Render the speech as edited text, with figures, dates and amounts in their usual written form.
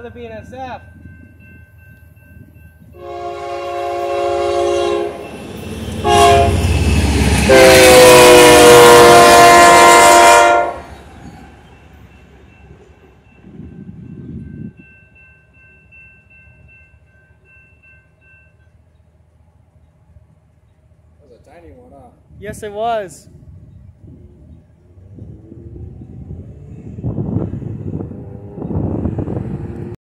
Another BNSF. That was a tiny one, huh? Yes, it was.